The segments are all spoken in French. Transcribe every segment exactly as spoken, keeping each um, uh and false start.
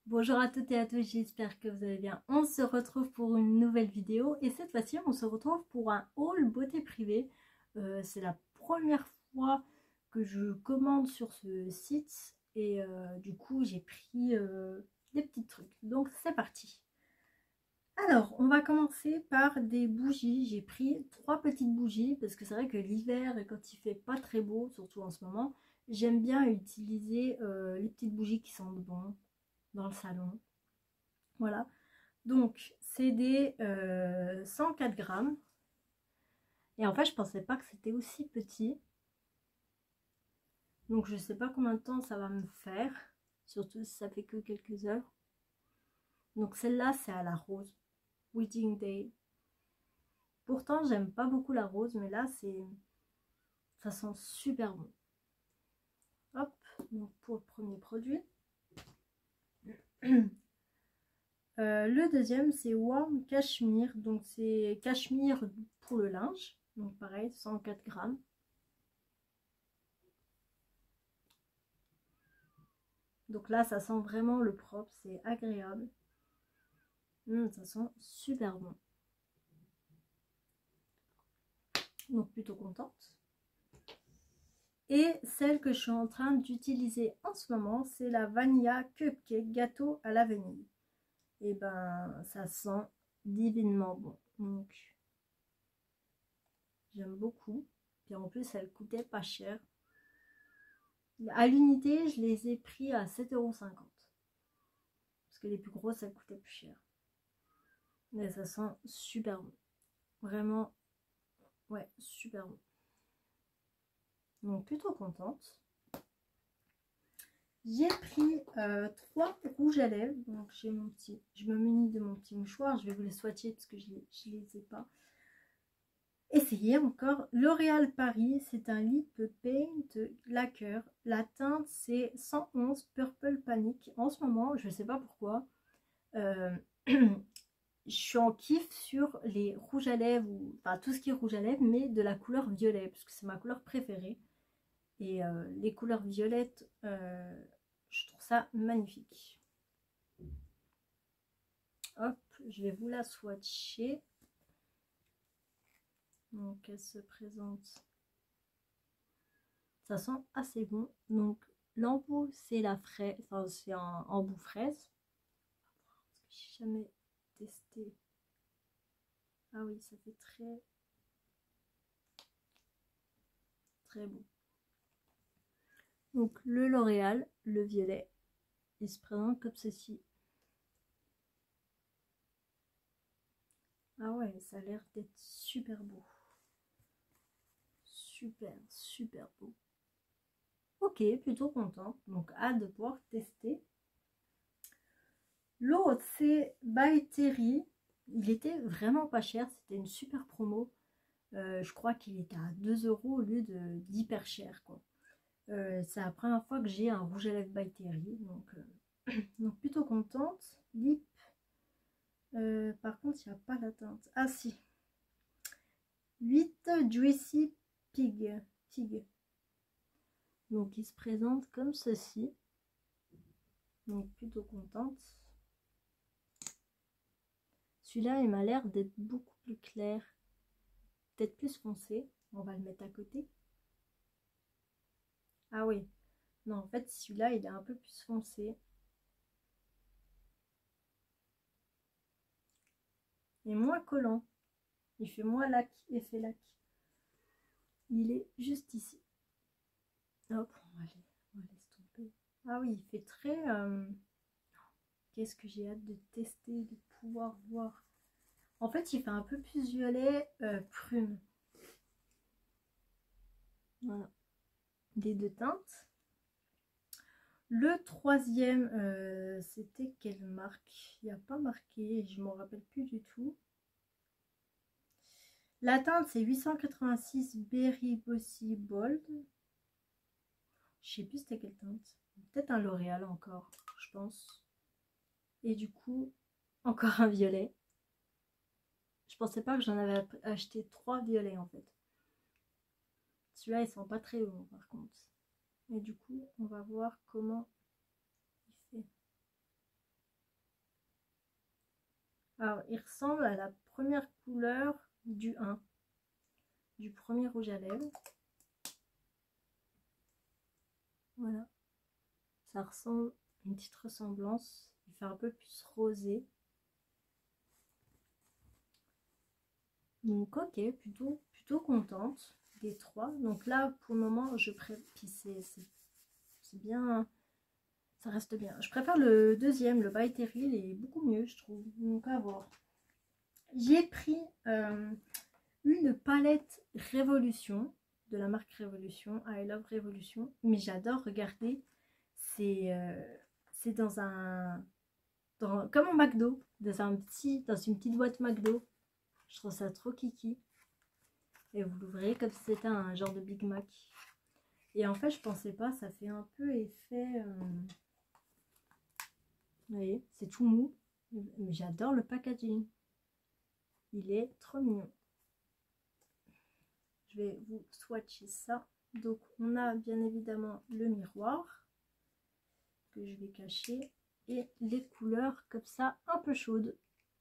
Bonjour à toutes et à tous, j'espère que vous allez bien. On se retrouve pour une nouvelle vidéo et cette fois-ci on se retrouve pour un haul beauté privée. Euh, c'est la première fois que je commande sur ce site et euh, du coup j'ai pris euh, des petits trucs. Donc c'est parti. Alors on va commencer par des bougies. J'ai pris trois petites bougies parce que c'est vrai que l'hiver et quand il fait pas très beau, surtout en ce moment, j'aime bien utiliser euh, les petites bougies qui sentent bon dans le salon. Voilà, donc c'est des euh, cent quatre grammes. Et en fait, je pensais pas que c'était aussi petit. Donc je sais pas combien de temps ça va me faire. Surtout si ça fait que quelques heures. Donc celle-là, c'est à la rose. Wedding Day. Pourtant, j'aime pas beaucoup la rose, mais là, c'est ça sent super bon. Hop, donc pour le premier produit. Euh, le deuxième, c'est Warm Cashmere. Donc c'est cachemire pour le linge. Donc pareil, cent quatre grammes. Donc là, ça sent vraiment le propre, c'est agréable. Mmh, ça sent super bon. Donc plutôt contente. Et celle que je suis en train d'utiliser en ce moment, c'est la Vanilla Cupcake Gâteau à la vanille. Et ben, ça sent divinement bon. Donc, j'aime beaucoup. Puis en plus, elle coûtait pas cher. À l'unité, je les ai pris à sept euros cinquante. Parce que les plus grosses, elles coûtaient plus cher. Mais ça sent super bon. Vraiment, ouais, super bon. Donc plutôt contente. J'ai pris euh, trois rouges à lèvres. Donc j'ai mon petit, je me munis de mon petit mouchoir. Je vais vous les swatcher parce que je ne les, les ai pas essayé encore. L'Oréal Paris, c'est un lip paint lacquer. La teinte c'est cent onze Purple Panic. En ce moment, je ne sais pas pourquoi, euh, je suis en kiff sur les rouges à lèvres, ou enfin tout ce qui est rouge à lèvres, mais de la couleur violet parce que c'est ma couleur préférée. Et euh, les couleurs violettes, euh, je trouve ça magnifique. Hop, je vais vous la swatcher. Donc elle se présente. Ça sent assez bon. Donc l'embout c'est la fraise, enfin c'est un embout fraise. J'ai jamais testé. Ah oui, ça fait très très bon. Donc le L'Oréal, le violet, il se présente comme ceci. Ah ouais, ça a l'air d'être super beau. Super, super beau. Ok, plutôt contente. Donc hâte de pouvoir tester. L'autre, c'est By Terry. Il était vraiment pas cher. C'était une super promo. Euh, je crois qu'il était à deux euros au lieu d'hyper cher, quoi. Euh, c'est la première fois que j'ai un rouge à lèvres By Terry. Donc, euh, donc plutôt contente. Lip. Euh, par contre, il n'y a pas la teinte. Ah si. huit Juicy Pig. Pig. Donc il se présente comme ceci. Donc plutôt contente. Celui-là, il m'a l'air d'être beaucoup plus clair. Peut-être plus foncé. On va le mettre à côté. Ah oui. Non, en fait, celui-là, il est un peu plus foncé. Et moins collant. Il fait moins lac, effet lac. Il est juste ici. Hop, on va, les, on va laisser tomber. Ah oui, il fait très... Euh... Qu'est-ce que j'ai hâte de tester, de pouvoir voir. En fait, il fait un peu plus violet euh, prune. Voilà. Les deux teintes. Le troisième, euh, c'était quelle marque? Il n'y a pas marqué, je ne m'en rappelle plus du tout. La teinte, c'est huit cent quatre-vingt-six Berry Bossy Bold. Je sais plus c'était quelle teinte. Peut-être un L'Oréal encore, je pense. Et du coup, encore un violet. Je pensais pas que j'en avais acheté trois violets en fait. Celui-là, ils sont pas très bons par contre. Et du coup, on va voir comment il fait. Alors, il ressemble à la première couleur du un, du premier rouge à lèvres. Voilà. Ça ressemble, une petite ressemblance. Il fait un peu plus rosé. Donc, ok, plutôt, plutôt contente des trois. Donc là, pour le moment, je préfère... C'est bien... Ça reste bien. Je préfère le deuxième, le By Terry, il est beaucoup mieux, je trouve. Donc, à voir. J'ai pris euh, une palette Révolution, de la marque Révolution, I Love Révolution. Mais j'adore regarder. C'est euh, c'est dans un... Dans, comme au McDo, dans, un petit, dans une petite boîte McDo. Je trouve ça trop kiki. Et vous l'ouvrez comme si c'était un genre de Big Mac. Et en fait, je pensais pas, ça fait un peu effet... Euh... Vous voyez, c'est tout mou. Mais j'adore le packaging. Il est trop mignon. Je vais vous swatcher ça. Donc, on a bien évidemment le miroir que je vais cacher. Et les couleurs comme ça, un peu chaudes.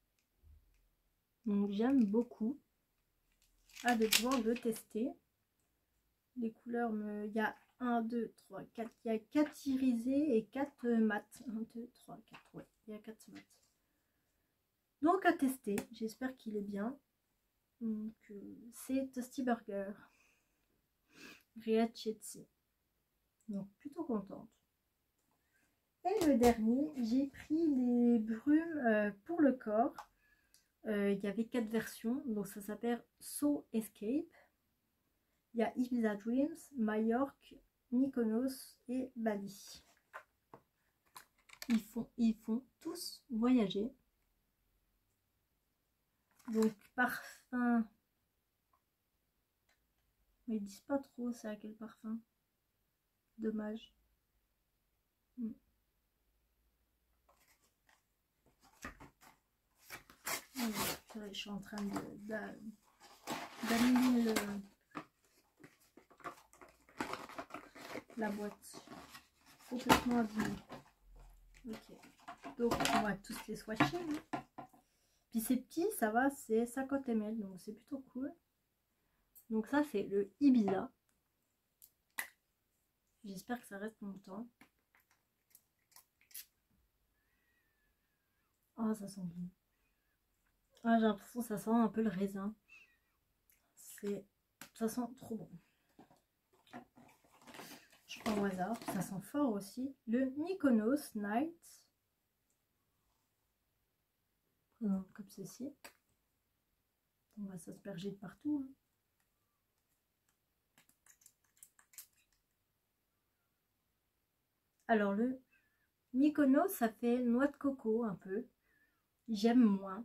Donc, j'aime beaucoup. Hâte de pouvoir le tester. Les couleurs, me... il y a un, deux, trois, quatre. Il y a quatre irisés et quatre mat. un, deux, trois, quatre. Ouais, il y a quatre mat. Donc à tester. J'espère qu'il est bien. Donc euh, c'est Toasty Burger. Riachetti. Donc plutôt contente. Et le dernier, j'ai pris des brumes euh, pour le corps. Euh, il y avait quatre versions. Donc ça s'appelle So Escape. Il y a Ibiza Dreams, Majorque, Mykonos et Bali. Ils font, ils font tous voyager. Donc parfum. Mais ils disent pas trop c'est à quel parfum. Dommage. Hmm. Alors, je suis en train de d'allumer le... la boîte complètement abîmée. Ok, donc on va tous les swatcher. Hein. Puis c'est petit, ça va, c'est cinquante millilitres, donc c'est plutôt cool. Donc ça c'est le Ibiza. J'espère que ça reste longtemps. Oh, ça sent bon. Ah, j'ai l'impression que ça sent un peu le raisin. C'est, ça sent trop bon. Je prends au hasard, ça sent fort aussi. Le Mykonos Night. Présente comme ceci. On va s'asperger de partout. Hein. Alors le Mykonos, ça fait noix de coco un peu. J'aime moins.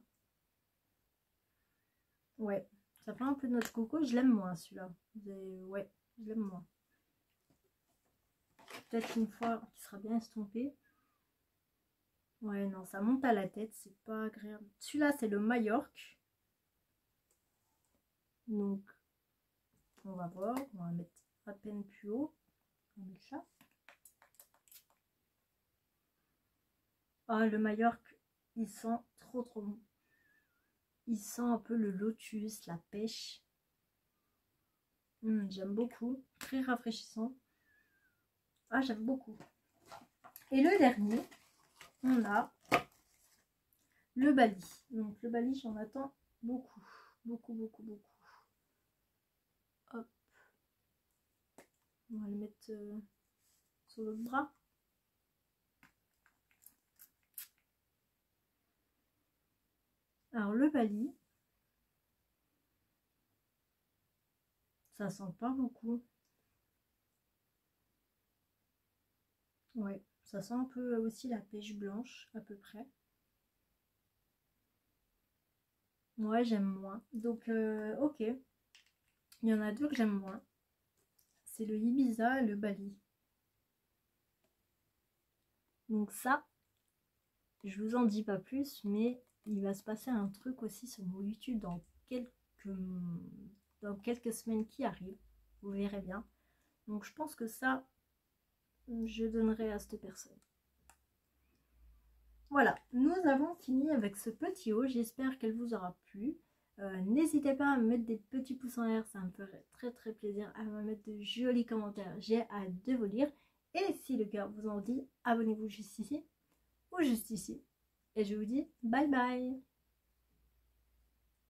Ouais, ça fait un peu de noix de coco. Je l'aime moins celui-là. Ouais, je l'aime moins. Peut-être une fois qu'il sera bien estompé. Ouais, non, ça monte à la tête, c'est pas agréable. Celui-là, c'est le Majorque. Donc, on va voir. On va mettre à peine plus haut. On va mettre ça. Ah, le Majorque, il sent trop trop bon. Il sent un peu le lotus, la pêche. Mmh, j'aime beaucoup. Très rafraîchissant. Ah, j'aime beaucoup. Et le dernier, on a le Bali. Donc le Bali, j'en attends beaucoup. Beaucoup, beaucoup, beaucoup. Hop. On va le mettre euh, sur l'autre bras. Alors le Bali, ça sent pas beaucoup. Ouais, ça sent un peu aussi la pêche blanche à peu près. Ouais, j'aime moins. Donc euh, ok, il y en a deux que j'aime moins. C'est le Ibiza et le Bali. Donc ça, je vous en dis pas plus, mais il va se passer un truc aussi sur mon YouTube dans quelques, dans quelques semaines qui arrivent. Vous verrez bien. Donc je pense que ça, je donnerai à cette personne. Voilà, nous nous avons fini avec ce petit haul. J'espère qu'elle vous aura plu. Euh, N'hésitez pas à me mettre des petits pouces en l'air, ça me ferait très très plaisir, à me mettre de jolis commentaires. J'ai hâte de vous lire. Et si le cœur vous en dit, abonnez-vous juste ici ou juste ici. Et je vous dis bye bye.